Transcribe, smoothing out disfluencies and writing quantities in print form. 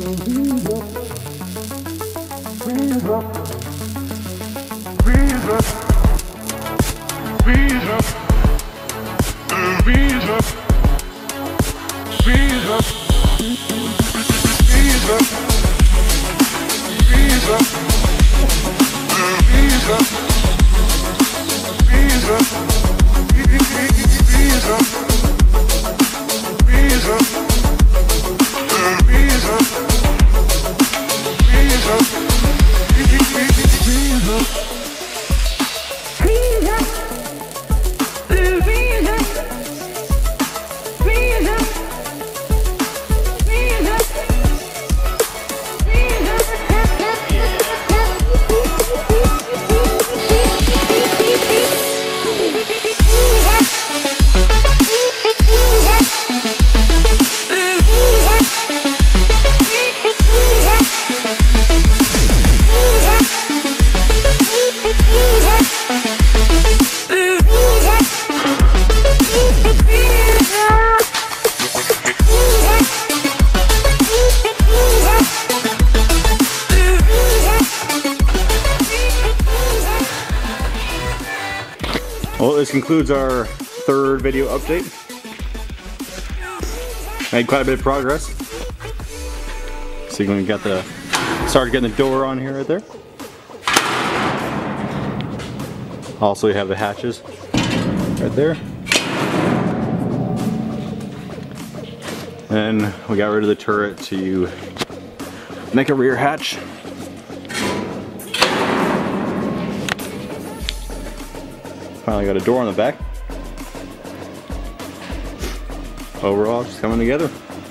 Well, this concludes our third video update. Made quite a bit of progress. See when we got started getting the door on here right there. Also, we have the hatches right there. And we got rid of the turret to make a rear hatch. Finally got a door on the back. Overall, just coming together.